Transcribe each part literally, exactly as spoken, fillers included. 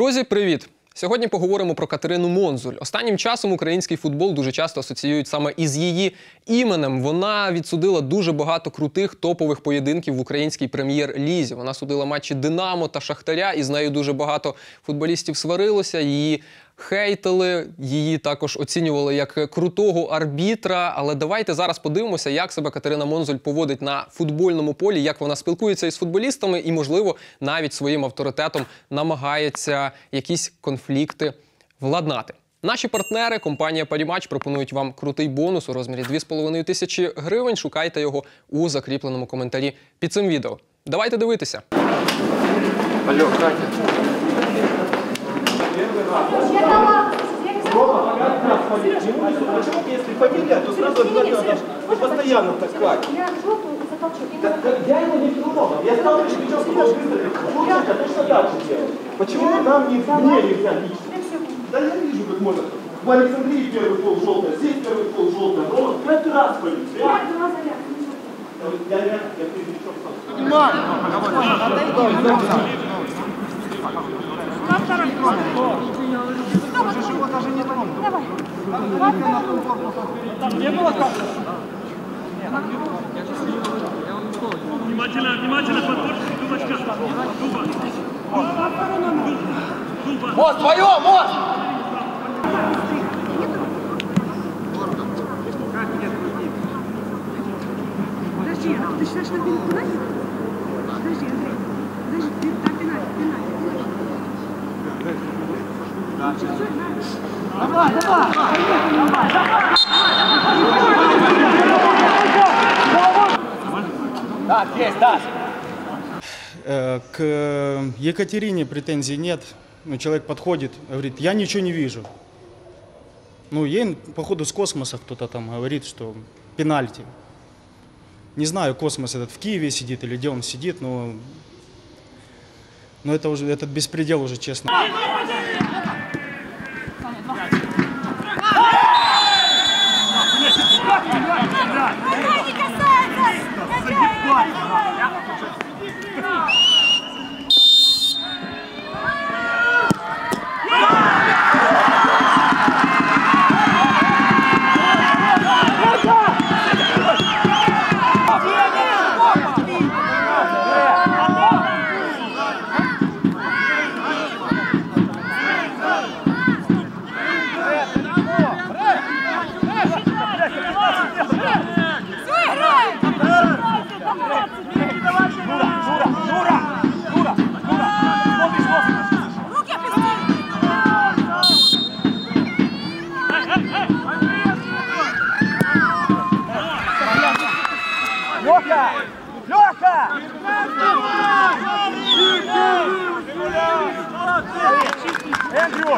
Друзі, привіт! Сьогодні поговоримо про Катерину Монзуль. Останнім часом український футбол дуже часто асоціюють саме із її іменем. Вона відсудила дуже багато крутих топових поєдинків в українській прем'єр-лізі. Вона судила матчі «Динамо» та «Шахтаря», і з нею дуже багато футболістів сварилося, її хейтили, її також оцінювали як крутого арбітра. Але давайте зараз подивимося, як себе Катерина Монзуль поводить на футбольному полі, як вона спілкується із футболістами і, можливо, навіть своїм авторитетом намагається якісь конфлікти владнати. Наші партнери, компанія «Паріматч», пропонують вам крутий бонус у розмірі дві з половиною тисячі гривень. Шукайте його у закріпленому коментарі під цим відео. Давайте дивитися. Алло, Катя. Почему, если фамилия, то сразу обязательно вы постоянно таскать? Я жопу затолчу. Я его не трогал. Я стал лишь причем, что он быстро. Я точно так же делаю. Почему нам не мне нельзя лично? Да я вижу, как можно. В Александрии первый пол желтый, здесь первый пол желтый. Но в этот раз пойдет. Я я я переключу сам. Понимаю. Давай. Не было как? Внимательно, внимательно, подборщик, дубочка. Дуба. Дуба. Мост, твое, мост! Подожди, ты считаешь, что ты куда? Подожди, Андрей. Подожди, ты так пинать, пинать. Давай, давай! Да, есть, да. К Екатерине претензий нет. Ну, человек подходит, говорит, я ничего не вижу. Ну, ей, походу, с космоса кто-то там говорит, что пенальти. Не знаю, космос этот в Киеве сидит или где он сидит, но, но это уже, этот беспредел уже, честно. Лёха! Лёха! Эндрю!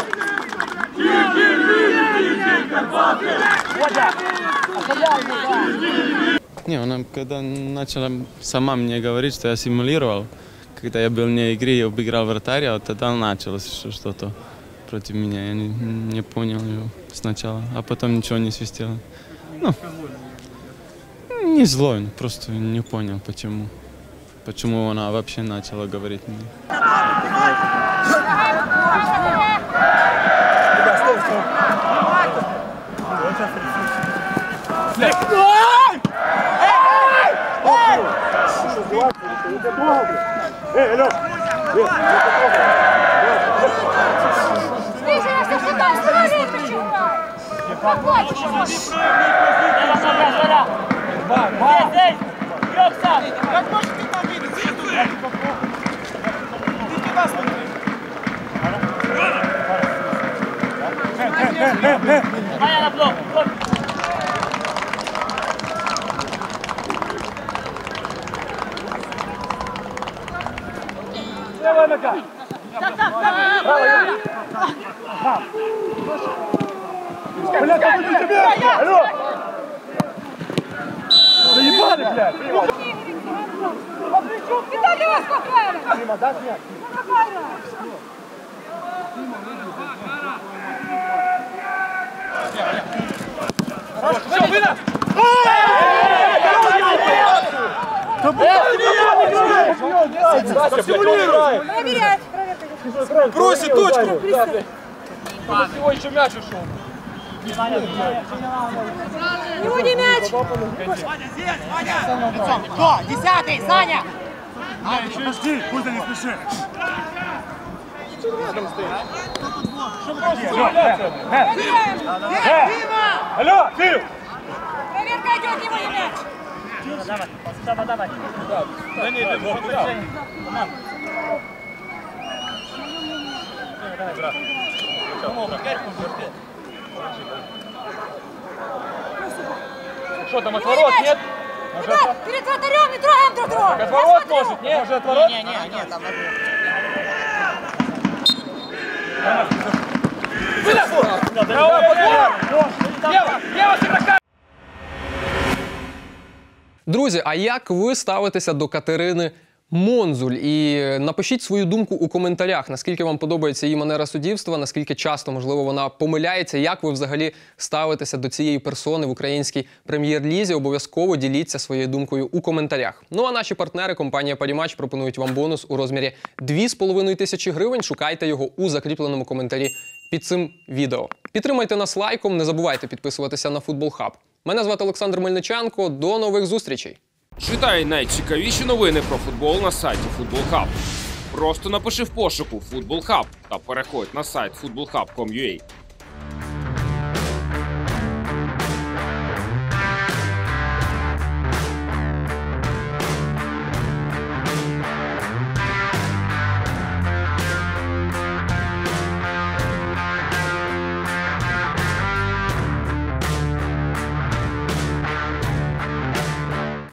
Не, она когда начала сама мне говорить, что я симулировал, когда я был вне игры и обыграл вратаря, вот тогда началось что-то против меня. Я не, не понял его сначала, а потом ничего не свистело. Ну, не злой, просто не понял, почему. Почему она вообще начала говорить мне. Эй, Лёш! Слышь, я все сюда, смотри, почему? Здесь! Лёха! Как можешь ты там видеть? Ты туда смотри! Давай на блок! Левая нога! Правая! Блядь, я буду тебе! Алло! Заебали, блядь! Виталий, вас поправили! Дима, да, снять? Все, вынос! Проверять, проверять. Бросит точку! Не уйди мяч! Кто? Десятый, Саня! Подожди, Кузя, не спеши. Алло, Фил! Проверка идет, не уйди мяч! Давай, давай. Что там, отворот, нет? Ребят, перед вратарем не трогаем друг друга! Отворот может, нет? Может, отворот? Не, не, не, там Друзі, а як ви ставитеся до Катерини Монзуль? І напишіть свою думку у коментарях, наскільки вам подобається її манера суддівства, наскільки часто, можливо, вона помиляється, як ви взагалі ставитеся до цієї персони в українській прем'єр-лізі. Обов'язково діліться своєю думкою у коментарях. Ну а наші партнери, компанія Падіматч, пропонують вам бонус у розмірі дві з половиною тисячі гривень. Шукайте його у закріпленому коментарі під цим відео. Підтримайте нас лайком, не забувайте підписуватися на Футбол Хаб. Мене звати Олександр Мельниченко. До нових зустрічей! Читай найцікавіші новини про футбол на сайті Футбол Хаб. Просто напиши в пошуку «Футбол Хаб» та переходь на сайт футбол хаб крапка ком крапка ю а.